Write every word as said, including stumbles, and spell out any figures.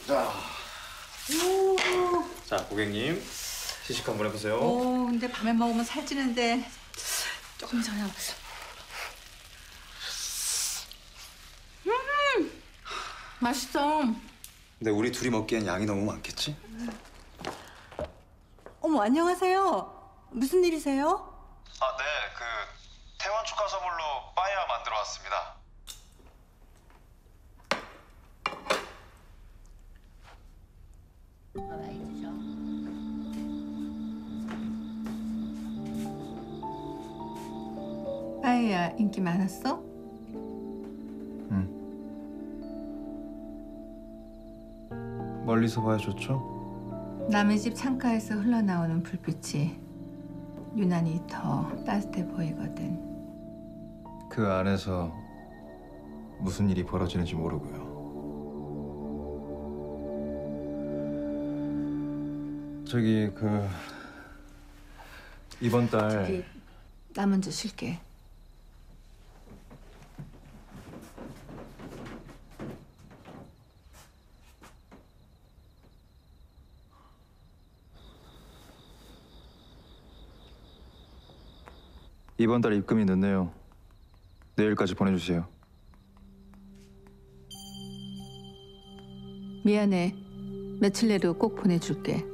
자, 오. 자 고객님 시식 한번 해보세요. 오, 근데 밤에 먹으면 살찌는데 조금 전에. 음, 맛있어. 근데 우리 둘이 먹기엔 양이 너무 많겠지? 어머, 안녕하세요. 무슨 일이세요? 아, 네. 그 태원 축하 선물로 빠에야 만들어 왔습니다. 빠에야 인기 많았어? 응. 멀리서 봐야 좋죠? 남의 집 창가에서 흘러나오는 불빛이 유난히 더 따뜻해 보이거든. 그 안에서 무슨 일이 벌어지는지 모르고요. 저기 그 이번 달 저기 나 먼저 쉴게. 이번 달 입금이 늦네요. 내일까지 보내주세요. 미안해. 며칠 내로 꼭 보내줄게.